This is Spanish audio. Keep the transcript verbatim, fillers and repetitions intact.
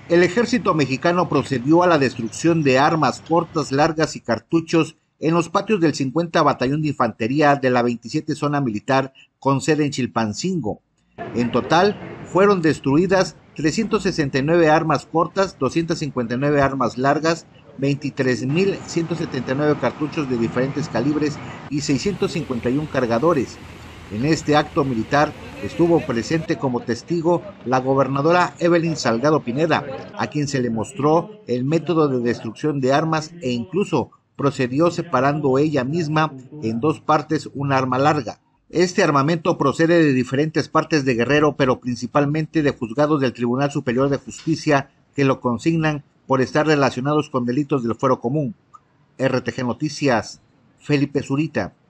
El ejército mexicano procedió a la destrucción de armas cortas, largas y cartuchos en los patios del cincuenta Batallón de Infantería de la veintisiete Zona Militar con sede en Chilpancingo. En total, fueron destruidas trescientas sesenta y nueve armas cortas, doscientas cincuenta y nueve armas largas, veintitrés mil ciento setenta y nueve cartuchos de diferentes calibres y seiscientos cincuenta y uno cargadores. En este acto militar estuvo presente como testigo la gobernadora Evelyn Salgado Pineda, a quien se le mostró el método de destrucción de armas e incluso procedió separando ella misma en dos partes un arma larga. Este armamento procede de diferentes partes de Guerrero, pero principalmente de juzgados del Tribunal Superior de Justicia que lo consignan por estar relacionados con delitos del fuero común. R T G Noticias, Felipe Zurita.